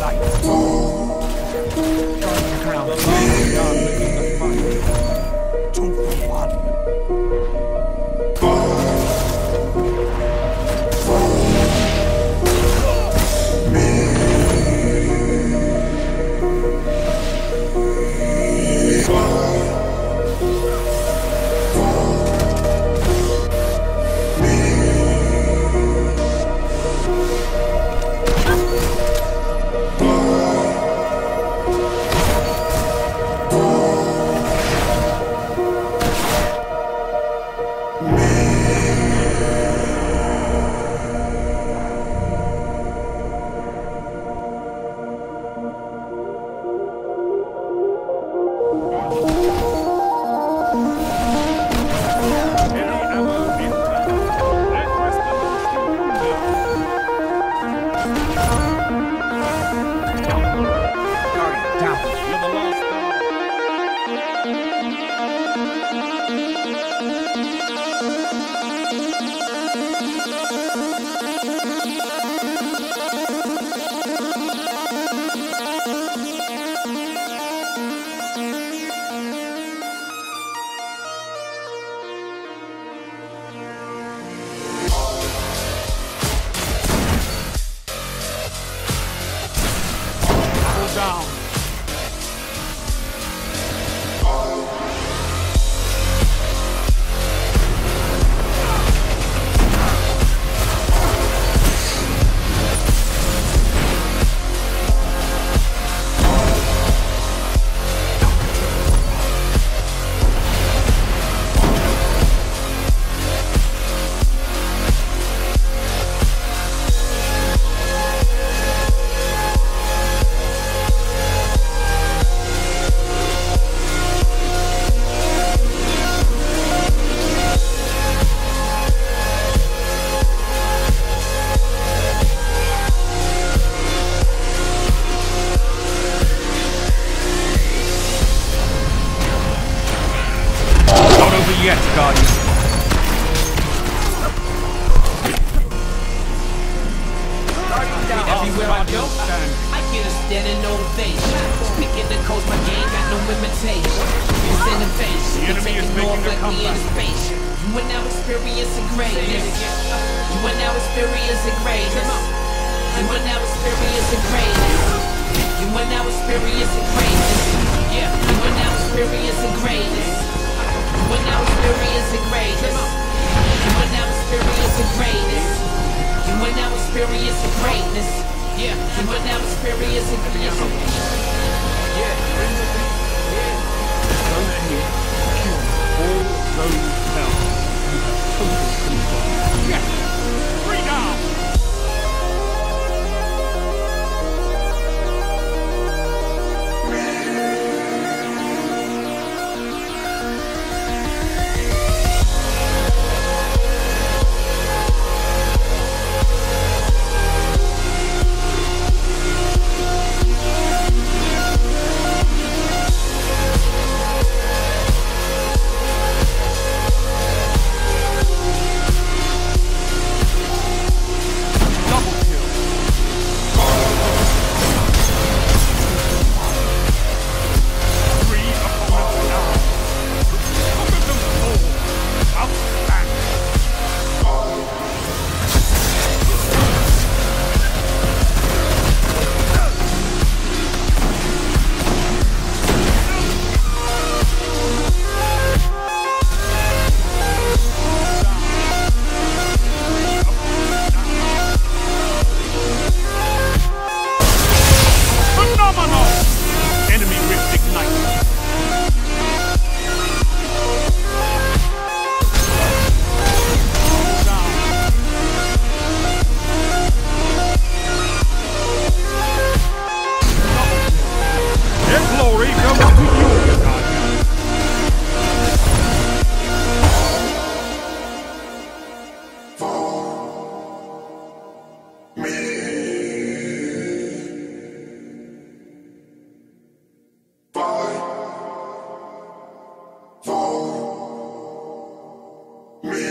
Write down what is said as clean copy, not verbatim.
fight. Guard the ground. Regardless of the fight. 2 for 1. Down. Yes, Guardian. Everywhere I go, I get a standing ovation. Speaking the coast, my game got no imitation. It's innovation. The enemy is making a comeback. You are now experiencing greatness. You are now experiencing greatness. You are now experiencing greatness. You are now experiencing greatness. Yeah, you are now experiencing greatness. You are now experiencing greatness. You are now experiencing greatness. You are now experiencing greatness. Yeah, you are now experiencing greatness. Yeah, Go ahead, kill all those cells. You have total control. Yes! Free down! Me.